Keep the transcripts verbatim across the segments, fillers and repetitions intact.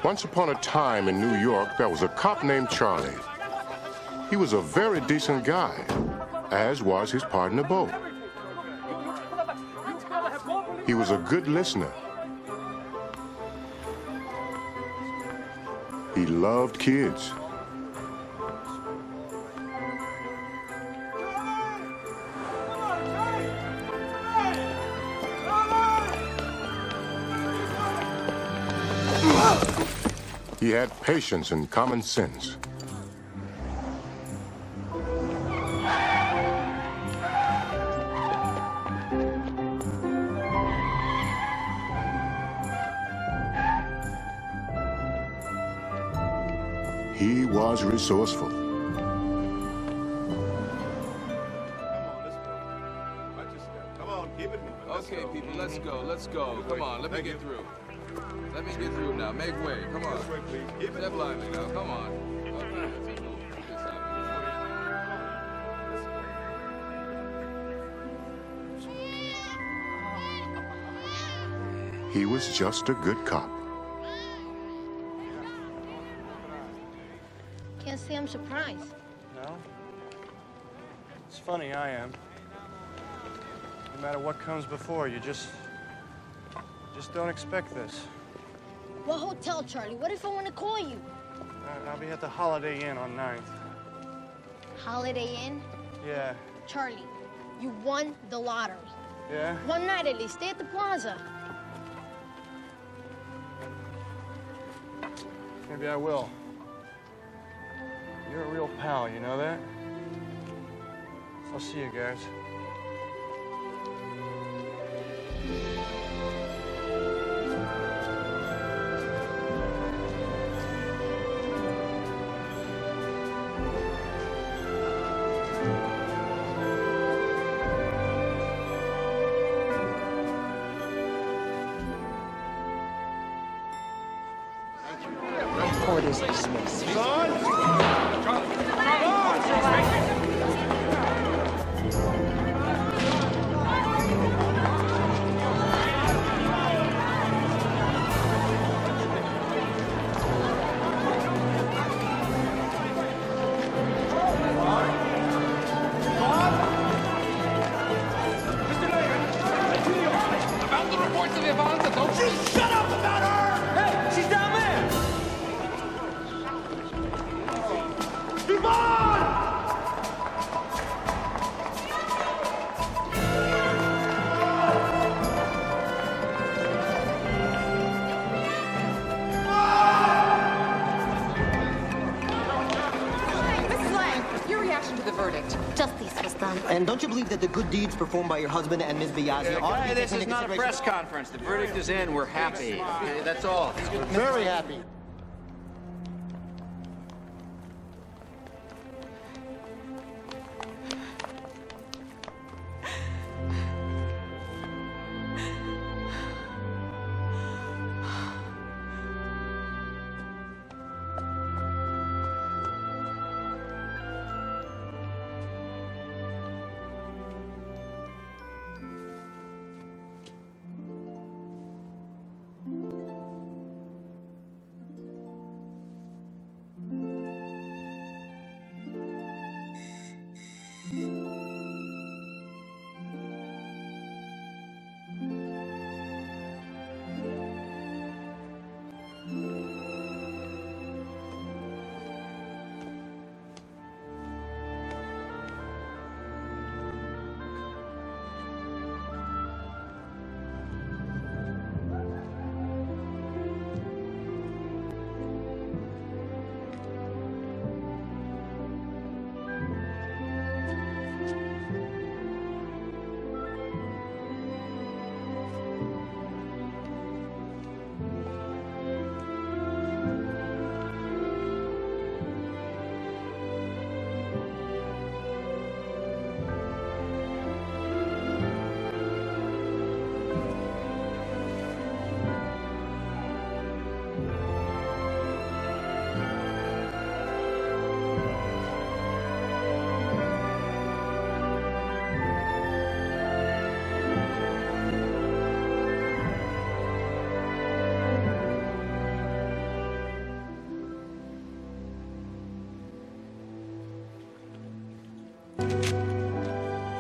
Once upon a time in New York, there was a cop named Charlie. He was a very decent guy, as was his partner, Bo. He was a good listener. He loved kids. He had patience and common sense. He was resourceful. Come on, let's go. I just got, come on, keep it moving. Let's Okay, go. people, let's go, let's go. Come on, let me Thank get you. through. Let me get through now. Make way. Come on. This way, please. Keep it Step moving. lively now. Come on. Okay, let's move. Get this out of here. He was just a good cop. Can't say I'm surprised. No? It's funny, I am. No matter what comes before, you just... just don't expect this. What hotel, Charlie? What if I want to call you? I- I'll be at the Holiday Inn on ninth. Holiday Inn? Yeah. Charlie, you won the lottery. Yeah? One night at least. Stay at the plaza. Maybe I will. You're a real pal, you know that? I'll see you guys. Court is dismissed. About the reports of Ivanka, don't you shut up about her! Hey, she's down there! Yvonne! Missus Lang, your reaction to the verdict? Justice was done. And don't you believe that the good deeds performed by your husband and Miz Biaggi ought to be Hey, this taken is into not a press consideration? conference. The verdict is in. We're happy. Okay, that's all. Very happy.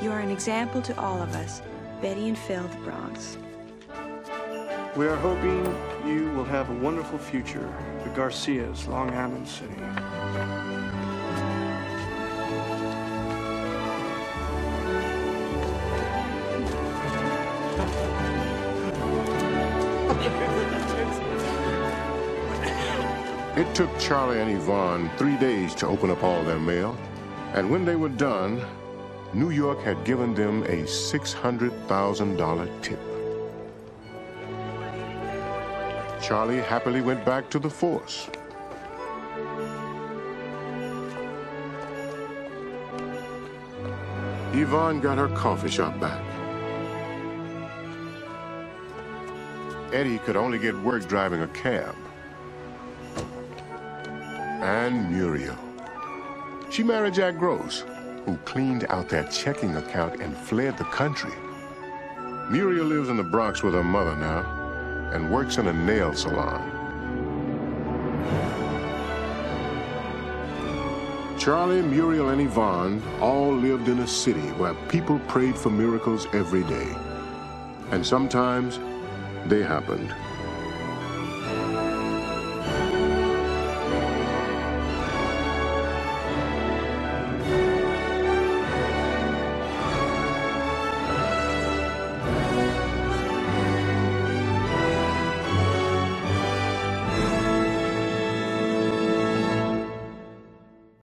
You are an example to all of us, Betty and Phil, the Bronx. We are hoping you will have a wonderful future. The Garcias, Long Island City. It took Charlie and Yvonne three days to open up all their mail. And when they were done, New York had given them a six hundred thousand dollar tip. Charlie happily went back to the force. Yvonne got her coffee shop back. Eddie could only get work driving a cab. And Muriel. She married Jack Gross, who cleaned out their checking account and fled the country. Muriel lives in the Bronx with her mother now and works in a nail salon. Charlie, Muriel, and Yvonne all lived in a city where people prayed for miracles every day. And sometimes they happened.